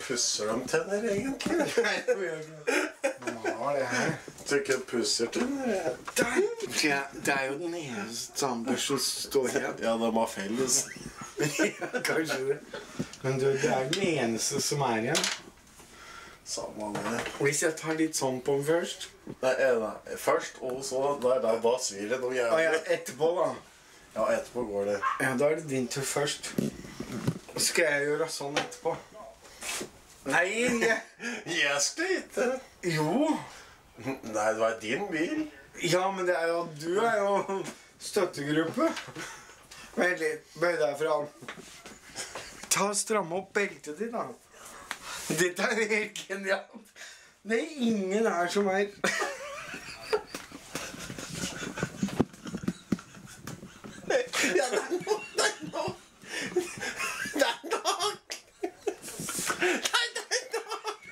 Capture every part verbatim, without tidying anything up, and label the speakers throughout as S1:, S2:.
S1: pusser de tenner, egentlig?
S2: Nei, det gjør ikke. Hva var det her?
S1: Du ikke pusser tenner?
S2: Ja, det er jo den eneste tannbørsten som står igjen.
S1: Ja, de har felles.
S2: Ja, kanskje det. Men du, det er den eneste som er igjen.
S1: Samme det.
S2: Hvis jeg tar litt sånn på den først.
S1: Nei, nei. Først, og så, der, der, da svir det noe
S2: Å ja,
S1: jævlig.
S2: etterpå da.
S1: Ja, etterpå går det.
S2: Ja, da er det din tur først. Så skal jeg gjøre sånn etterpå. Nei, jeg...
S1: Jeg skal ikke.
S2: Jo.
S1: Nei, det var din bil.
S2: Ja, men det er jo... Du er jo støttegruppe. Vent litt, bøy deg fram. Ta og stramme opp beltet ditt da. Dette er jo helt genialt. Det er ingen her som er...
S1: Ja, det er nok, det er nok. Det er nok. Nei, det er nok.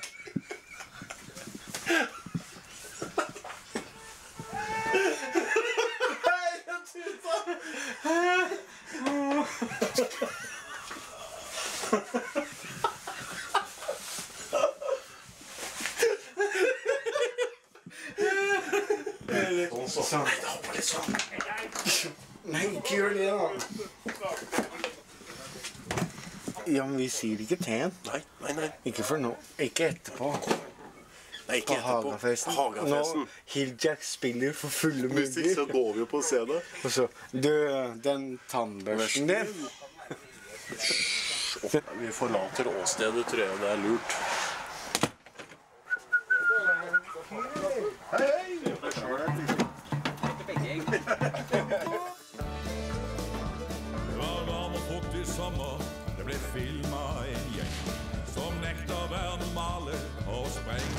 S1: Nei, jeg tuta.
S2: Sånn.
S1: Nei, det hopper litt sånn.
S2: Nei, ikke gjør det da. Ja, men vi sier ikke ten.
S1: Nei, nei, nei.
S2: Ikke for nå. Ikke etterpå.
S1: Nei, ikke
S2: På
S1: etterpå.
S2: Hagafesten.
S1: Hagafesten.
S2: Nå Hilljack spiller for fulle
S1: Hvis ikke så
S2: mugger.
S1: går vi jo på scenen.
S2: Og så, du, den tannbørsten din.
S1: Vi forlater åstedet, tror jeg det er lurt. Hei, hei!
S3: Det var varm og fuktig sommer. Det ble filmet en gjeng som nekter å være normale og spreng